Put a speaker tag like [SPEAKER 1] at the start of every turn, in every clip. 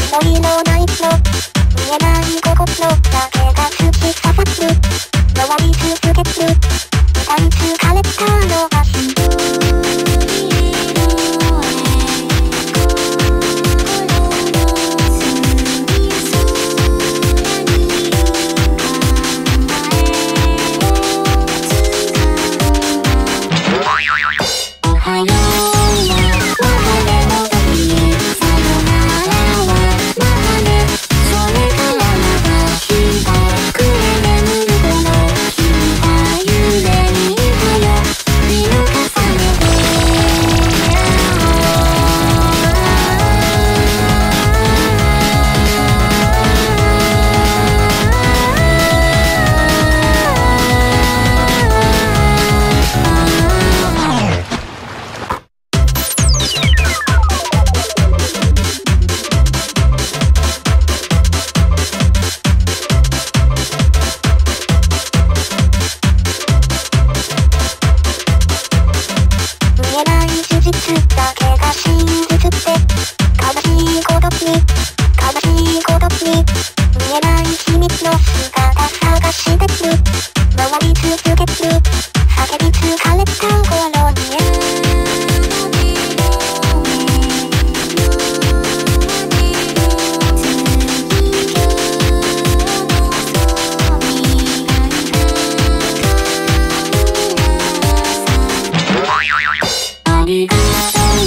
[SPEAKER 1] 迷いのないの見えない心だけが突き刺さる回り続ける歌い疲れたのがだけが真実って悲しい孤独に見えない秘密の姿探してる回り続ける叫び疲れた頃にありがとう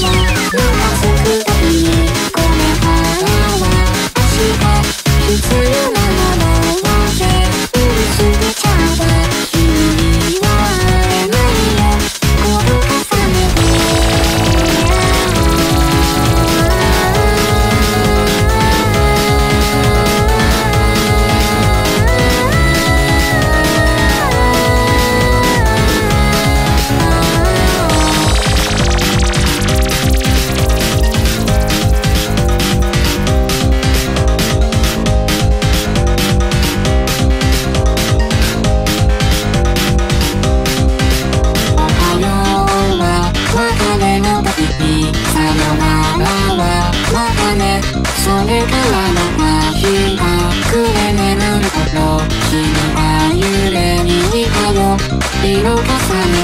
[SPEAKER 1] それからの日が暮れ眠る頃君は幽霊に似たよ色重ね